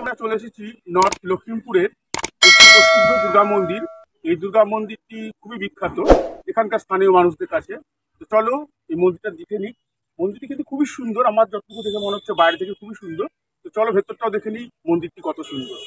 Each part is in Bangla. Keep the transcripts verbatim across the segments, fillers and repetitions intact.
আমরা চলে এসেছি নর্থ লখিমপুরের একটি প্রসিদ্ধ দুর্গা মন্দির। এই দুর্গা মন্দিরটি খুবই বিখ্যাত এখানকার স্থানীয় মানুষদের কাছে। তো চলো এই মন্দিরটা দেখে নিই। মন্দিরটি কিন্তু খুবই সুন্দর, আমার যতটুকু দেখে মনে হচ্ছে বাইরে থেকে খুবই সুন্দর। তো চলো ভেতরটাও দেখে নিই মন্দিরটি কত সুন্দর।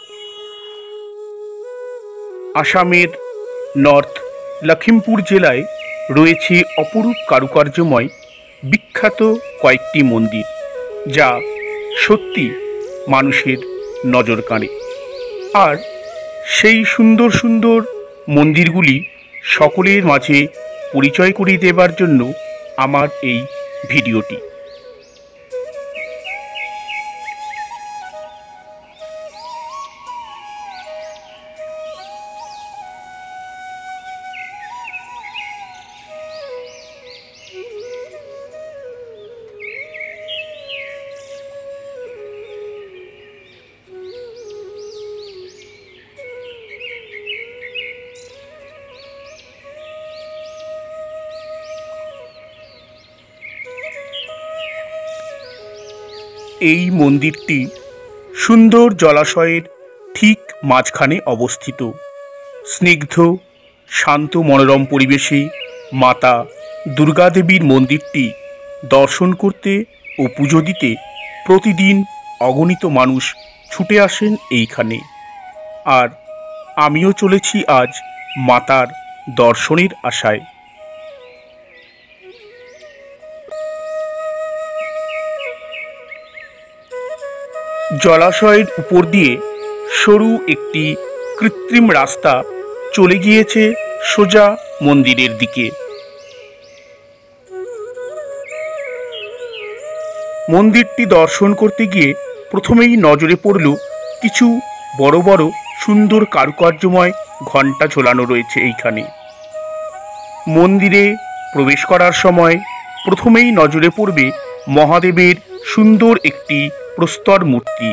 আসামের নর্থ লখিমপুর জেলায় রয়েছে অপরূপ কারুকার্যময় বিখ্যাত কয়েকটি মন্দির, যা সত্যি মানুষের নজর কাড়ে। আর সেই সুন্দর সুন্দর মন্দিরগুলি সকলের মাঝে পরিচয় করিয়ে দেবার জন্য আমার এই ভিডিওটি। এই মন্দিরটি সুন্দর জলাশয়ের ঠিক মাঝখানে অবস্থিত। স্নিগ্ধ শান্ত মনোরম পরিবেশে মাতা দুর্গা দেবীর মন্দিরটি দর্শন করতে ও পুজো দিতে প্রতিদিন অগণিত মানুষ ছুটে আসেন এইখানে। আর আমিও চলেছি আজ মাতার দর্শনের আশায়। জলাশয়ের উপর দিয়ে সরু একটি কৃত্রিম রাস্তা চলে গিয়েছে সোজা মন্দিরের দিকে। মন্দিরটি দর্শন করতে গিয়ে প্রথমেই নজরে পড়ল কিছু বড় বড় সুন্দর কারুকার্যময় ঘণ্টা ঝোলানো রয়েছে এইখানে। মন্দিরে প্রবেশ করার সময় প্রথমেই নজরে পড়বে মহাদেবের সুন্দর একটি প্রস্তর মূর্তি।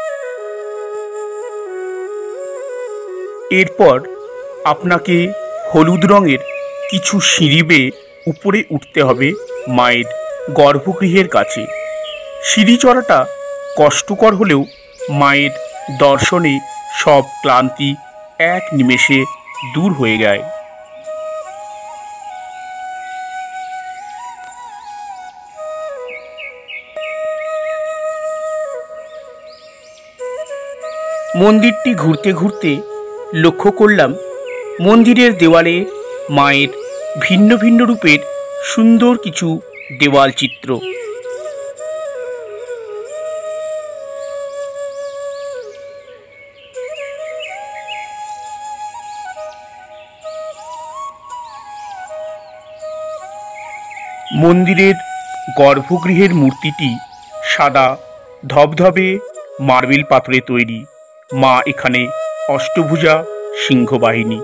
এরপর আপনাকে হলুদ রঙের কিছু সিঁড়ি বেয়ে উপরে উঠতে হবে মায়ের গর্ভগৃহের কাছে। সিঁড়ি চড়াটা কষ্টকর হলেও মায়ের দর্শনে সব ক্লান্তি এক নিমেষে দূর হয়ে যায়। মন্দিরটি ঘুরতে ঘুরতে লক্ষ্য করলাম মন্দিরের দেওয়ালে মায়ের ভিন্ন ভিন্ন রূপের সুন্দর কিছু দেওয়াল চিত্র। মন্দিরের গর্ভগৃহের মূর্তিটি সাদা ধবধবে মার্বেল পাথরে তৈরি। মা এখানে অষ্টভুজা সিংহবাহিনী।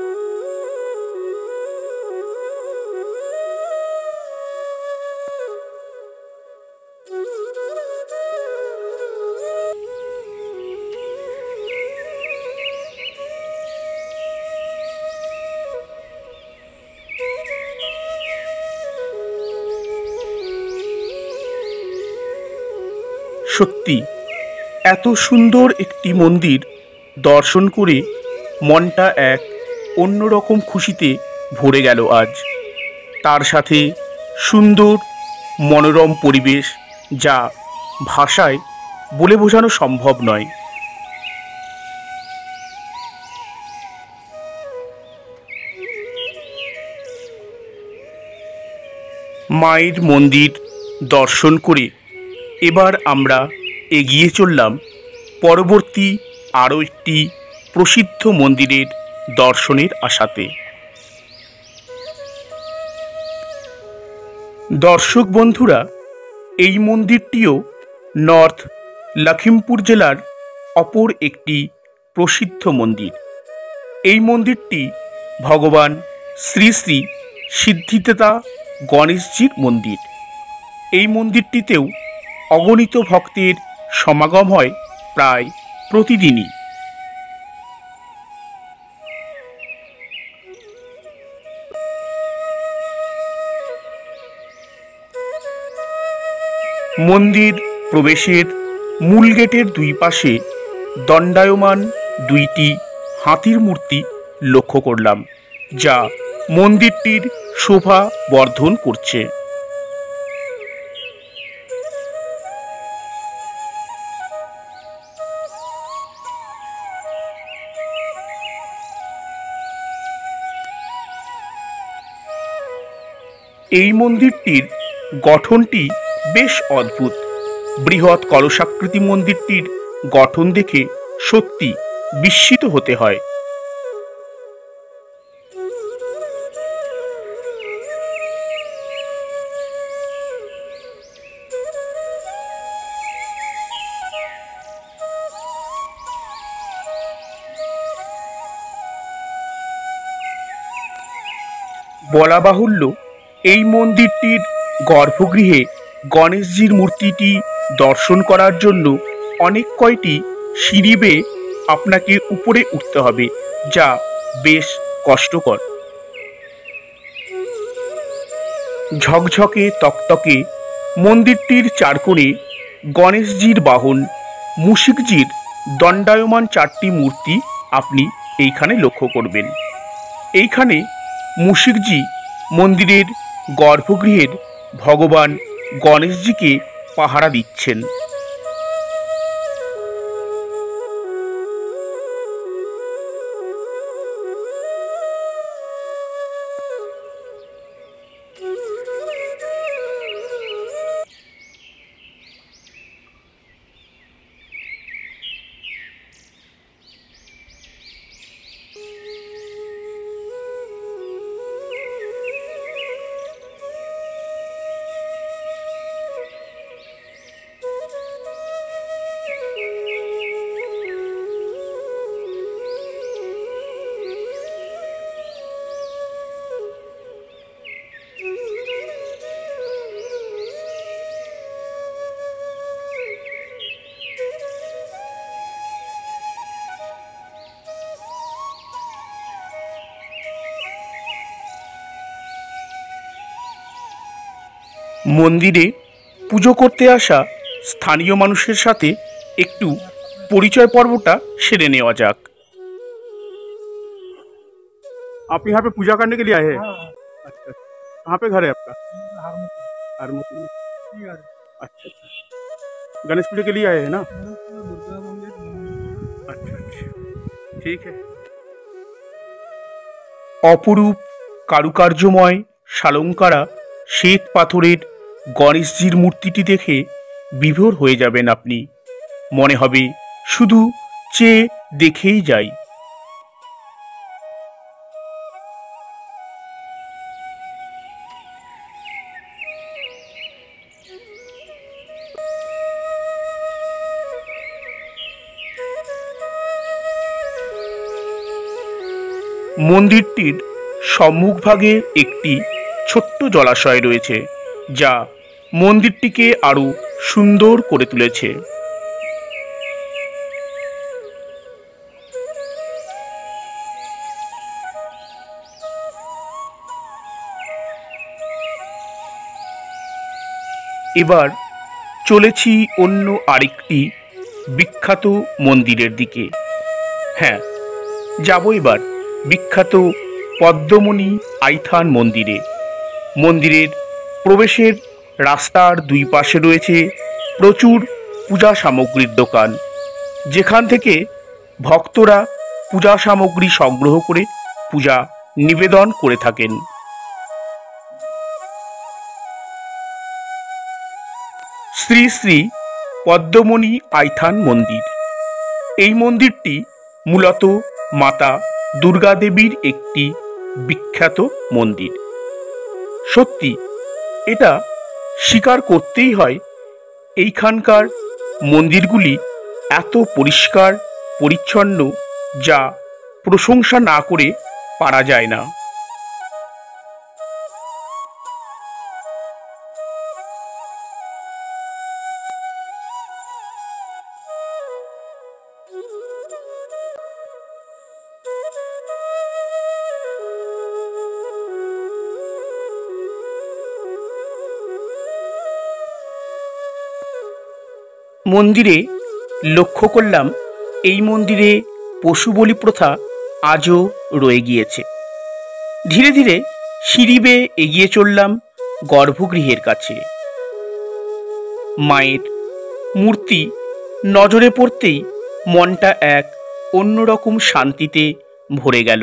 সত্যি এত সুন্দর একটি মন্দির দর্শন করে মনটা এক অন্যরকম খুশিতে ভরে গেল আজ। তার সাথে সুন্দর মনোরম পরিবেশ, যা ভাষায় বলে বোঝানো সম্ভব নয়। মায়ের মন্দির দর্শন করে এবার আমরা এগিয়ে চললাম পরবর্তী আরও একটি প্রসিদ্ধ মন্দিরের দর্শনের আশাতে। দর্শক বন্ধুরা, এই মন্দিরটিও নর্থ লখিমপুর জেলার অপর একটি প্রসিদ্ধ মন্দির। এই মন্দিরটি ভগবান শ্রী শ্রী সিদ্ধিদাতা গণেশজির মন্দির। এই মন্দিরটিতেও অগণিত ভক্তের সমাগম হয় প্রায় প্রতিদিনই। মন্দির প্রবেশের মূল গেটের দুই পাশে দণ্ডায়মান দুইটি হাতির মূর্তি লক্ষ্য করলাম, যা মন্দিরটির শোভা বর্ধন করছে। এই মন্দিরটির গঠনটি বেশ অদ্ভুত। বৃহৎ কলসাকৃতি মন্দিরটির গঠন দেখে সত্যি বিস্মিত হতে হয়। বলা বাহুল্য, এই মন্দিরটির গর্ভগৃহে গণেশজির মূর্তিটি দর্শন করার জন্য অনেক কয়টি সিঁড়ি বেয়ে আপনাকে উপরে উঠতে হবে, যা বেশ কষ্টকর। ঝকঝকে তকতকে মন্দিরটির চারকোণে গণেশজির বাহন মুশিকজির দণ্ডায়মান চারটি মূর্তি আপনি এইখানে লক্ষ্য করবেন। এইখানে মুশিকজি মন্দিরের গর্ভগৃহের ভগবান গণেশজিকে পাহারা দিচ্ছেন। মন্দিরে পুজো করতে আসা স্থানীয় মানুষের সাথে একটু পরিচয় পর্বটা সেরে नेवा যাক। आप यहाँ पे पूजा करने के लिए आए हैं? अच्छा, कहाँ पे घर है आपका? हारमती में। अच्छा अच्छा, गणेश पूजा के लिए आए हैं ना? अच्छा अच्छा, ठीक है। অপরূপ কারুকার্যময় শালঙ্কারা শ্বেত পাথরের গণেশজির মূর্তিটি দেখে বিভোর হয়ে যাবেন আপনি। মনে হবে শুধু চেয়ে দেখেই যাই। মন্দিরটির সম্মুখভাগে একটি ছোট্ট জলাশয় রয়েছে, যা মন্দিরটিকে আরো সুন্দর করে তুলেছে। এবার চলেছি অন্য আরেকটি বিখ্যাত মন্দিরের দিকে। হ্যাঁ, যাব এবার বিখ্যাত পদ্মমণি আইথান মন্দিরে। মন্দিরের প্রবেশের রাস্তার দুই পাশে রয়েছে প্রচুর পূজা সামগ্রীর দোকান, যেখান থেকে ভক্তরা পূজা সামগ্রী সংগ্রহ করে পূজা নিবেদন করে থাকেন। শ্রী শ্রী পদ্মমণি আইথান মন্দির। এই মন্দিরটি মূলত মাতা দুর্গা দেবীর একটি বিখ্যাত মন্দির। সত্যি এটা স্বীকার করতেই হয়, এইখানকার মন্দিরগুলি এত পরিষ্কার পরিচ্ছন্ন, যা প্রশংসা না করে পারা যায় না। মন্দিরে লক্ষ্য করলাম এই মন্দিরে পশু বলি প্রথা আজও রয়ে গিয়েছে। ধীরে ধীরে সিঁড়ি বেয়ে এগিয়ে চললাম গর্ভগৃহের কাছে। মায়ের মূর্তি নজরে পড়তেই মনটা এক অন্যরকম শান্তিতে ভরে গেল।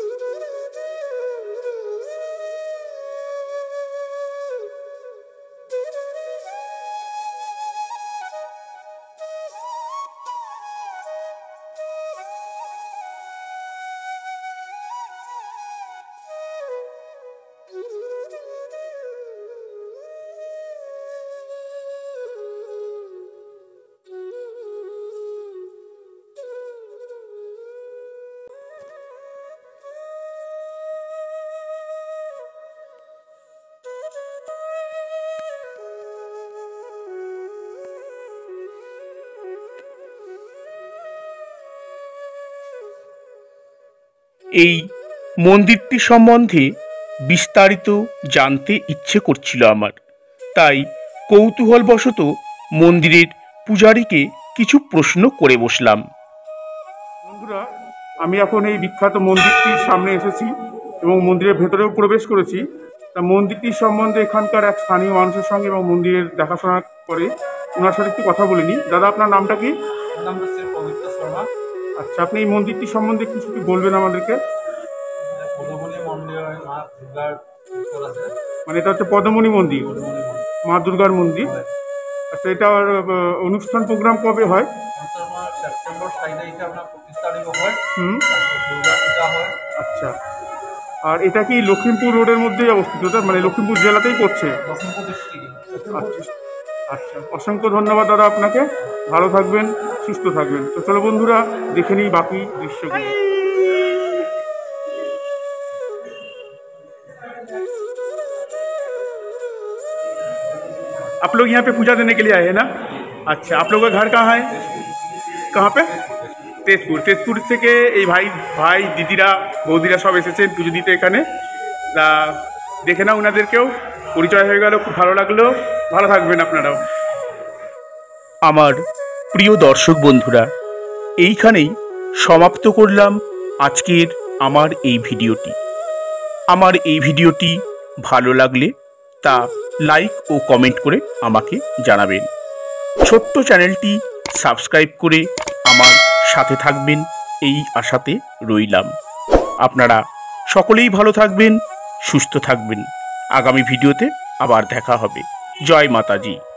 এই মন্দিরটি সম্বন্ধে বিস্তারিত জানতে ইচ্ছে করছিল আমার, তাই কৌতূহলবশত মন্দিরের পূজারীকে কিছু প্রশ্ন করে বসলাম। বন্ধুরা, আমি এখন এই বিখ্যাত মন্দিরটির সামনে এসেছি এবং মন্দিরের ভেতরেও প্রবেশ করেছি। তা মন্দিরটির সম্বন্ধে এখানকার এক স্থানীয় মানুষের সঙ্গে এবং মন্দিরের দেখাশোনা করে ওনার সাথে একটু কথা বলে নিই। দাদা, আপনার নামটা কি? নাম হচ্ছে পবিত্র শর্মা। আচ্ছা, আপনি এই মন্দিরটি সম্বন্ধে কিছু কি বলবেন আমাদেরকে? পদমণি মন্দির মা দুর্গার উত্তর আছে। মানে এটা হচ্ছে পদমণি মন্দির, পদমণি মন্দির মা দুর্গার মন্দির। হয়। আচ্ছা, এটার আহ, অনুষ্ঠান প্রোগ্রাম কবে হয়? আপনার সেপ্টেম্বর সাত তারিখে আপনার পঁচিশ তারিখও হয়। হুম, তারপর দুর্গা পূজা হয়। আচ্ছা। আর এটা কি লক্ষ্মীমপুর রোডের মধ্যেই অবস্থিত? ওটা মানে লক্ষ্মীমপুর জেলাতেই পড়ছে? লক্ষ্মীপুর ডিস্ট্রিক্টে। আচ্ছা আচ্ছা, অসংখ্য ধন্যবাদ দাদা আপনাকে। ভালো থাকবেন, সুস্থ থাকবেন। তো চলো বন্ধুরা, দেখে নিই বাকি দৃশ্যগুলো। आप लोग यहाँ पे पूजा देने के लिए आए हैं ना? अच्छा, आप लोगों का घर कहाँ है? कहाँ पे? তেজপুর। তেজপুর থেকে এই ভাই ভাই দিদিরা বৌদিরা সব এসেছেন পুজো দিতে এখানে। তা দেখে না ওনাদেরকেও পরিচয় হয়ে গেল, খুব ভালো লাগলো। ভালো থাকবেন আপনারাও। আমার প্রিয় দর্শক বন্ধুরা, এইখানেই সমাপ্ত করলাম আজকের আমার এই ভিডিওটি। আমার এই ভিডিওটি ভালো লাগলে তা লাইক ও কমেন্ট করে আমাকে জানাবেন। ছোট্ট চ্যানেলটি সাবস্ক্রাইব করে আমার সাথে থাকবেন এই আশাতে রইলাম। আপনারা সকলেই ভালো থাকবেন, সুস্থ থাকবেন। আগামী ভিডিওতে আবার দেখা হবে। জয় মাতাজি।